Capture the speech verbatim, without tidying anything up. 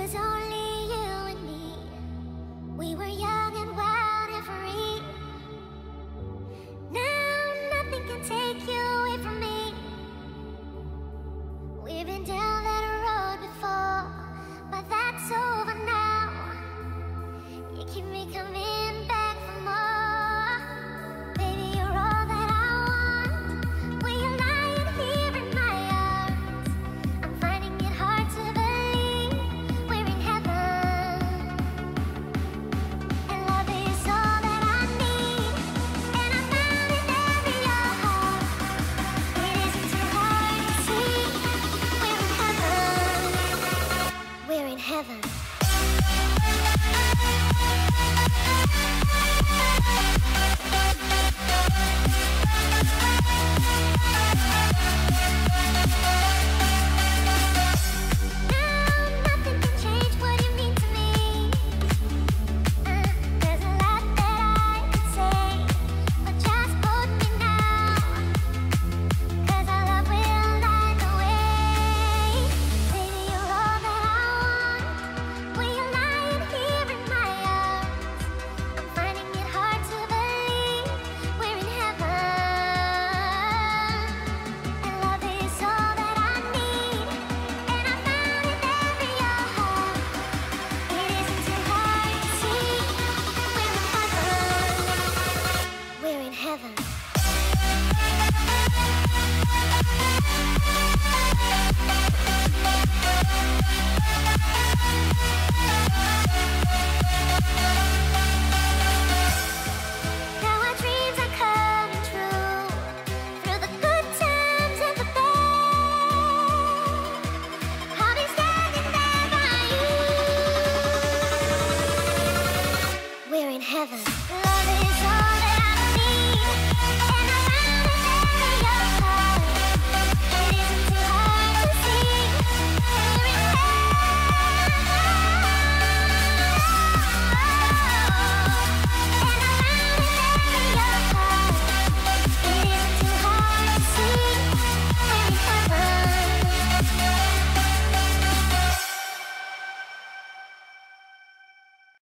was only you and me. We were young and wild and free. Now nothing can take you away from me. We've been down that road before, but that's over now. You keep me coming back for more. Baby, you're all that I want. When you're lying here in my arms, I'm finding it hard to believe we're in heaven. And love is all that I need, and I found it there in your heart. It isn't too hard to see. We're in heaven. We're in heaven. We're in heaven.